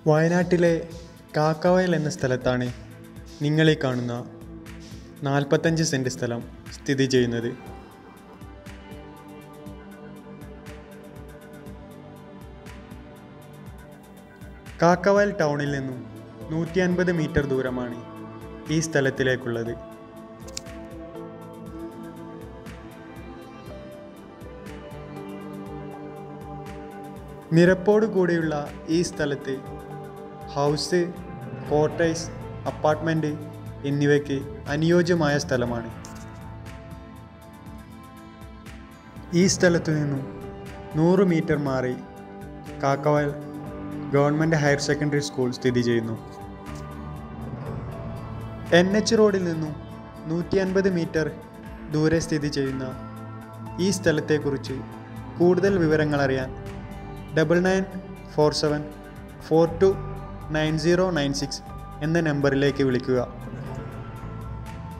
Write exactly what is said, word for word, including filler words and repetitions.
വയനാട്ടിലെ കാക്കവയൽ എന്ന സ്ഥലത്താണ് നിങ്ങളീ കാണുന്ന നാൽപ്പത്തഞ്ച് സെൻറ്റ് സ്ഥലം സ്ഥിതി ചെയ്യുന്നത്. കാക്കവയൽ ടൗണിൽ നിന്നും നൂറ്റി അൻപത് മീറ്റർ ദൂരമാണ് ഈ സ്ഥലത്തിലേക്കുള്ളത്. നിരപ്പോടു കൂടിയുള്ള ഈ സ്ഥലത്ത് ഹൗസ്, ക്വാർട്ടേഴ്സ്, അപ്പാർട്ട്മെൻറ്റ് എന്നിവയ്ക്ക് അനുയോജ്യമായ സ്ഥലമാണ്. ഈ സ്ഥലത്തു നിന്നും നൂറ് മീറ്റർ മാറി Kakkavayal government higher secondary school സ്ഥിതി ചെയ്യുന്നു. എൻ എച്ച് റോഡിൽ നിന്നും നൂറ്റി അൻപത് മീറ്റർ ദൂരെ സ്ഥിതി ചെയ്യുന്ന ഈ സ്ഥലത്തെക്കുറിച്ച് കൂടുതൽ വിവരങ്ങൾ അറിയാൻ double nine four seven four two nine zero nine six എന്ന നമ്പറിലേക്ക് വിളിക്കുക.